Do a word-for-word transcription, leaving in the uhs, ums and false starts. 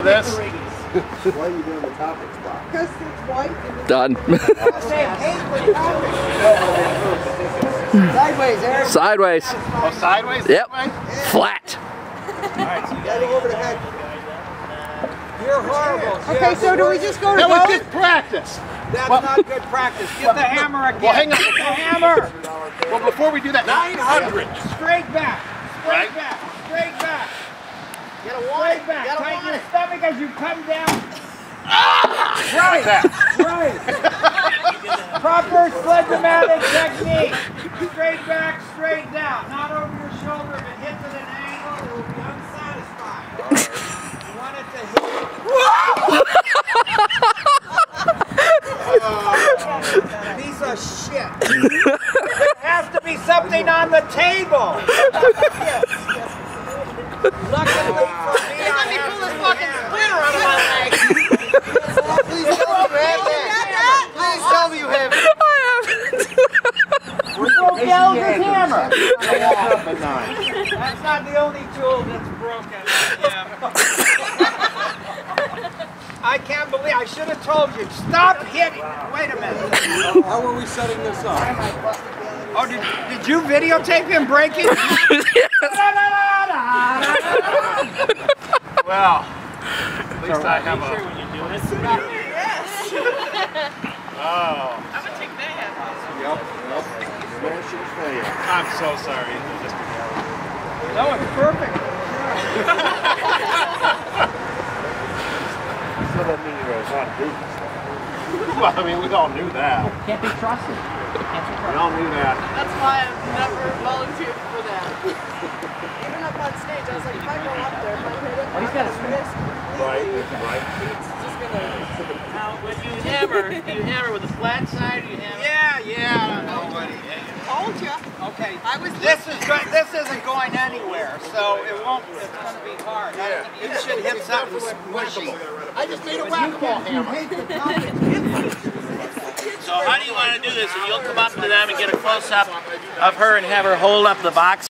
this? Why are you doing the topic spot? Because it's white. Done. Sideways, Eric. Sideways. Oh, sideways? Yep. This way? Flat. Alright, so you gotta go over the head. You're horrible. Okay, so do we just go to That was vote? just practice. That's well, not good practice. Get the hammer again. Well, hang on. Get the hammer. Well, before we do that, nine hundred. Straight back. Straight Right. back. Straight back. You gotta want it. Straight back. You gotta Tighten want your it. stomach as you come down. Right. That. Right. Proper sledge-o-matic technique. Straight back, straight down. Not over your shoulder. If it hits at an angle, it will be unsatisfied. You want it to hit. Piece of shit. There has to be something on the table. Luckily for me, I Let me pull this fucking splinter out of my leg. Please tell me you have that. Please tell me you have it. I haven't. We broke Gallagher's hammer. Nine. That's not the only tool that's broken. Yeah. I can't believe, I should have told you. Stop hitting. Wait a minute. How are we setting this up? Oh, did, did you videotape him breaking? Well, at least I have a... When you do it. Yes. Oh. I'm gonna take that hat off. Yep, yep. Smash and fail. I'm so sorry, Mister Gallagher. No, it's perfect. So that means you're not doing Well, I mean, we all knew that. Can't be trusted. Can't be We all knew that. That's why I've never volunteered for that. Even up on stage, I was like, if I go up there, if I hit it, Well, he's got a I'm risk Right, completely. right. It's just gonna. Now, when you hammer, do you hammer with a flat side or you hammer? Yeah, yeah. Nobody. Told ya. Okay. I was This is go this isn't going anywhere, so it won't. It's going to be hard. I, you should hit something squishy. I just made a whack-a-mole hammer. So how do you want to do this? And you'll come up to them and get a close-up of her and have her hold up the box.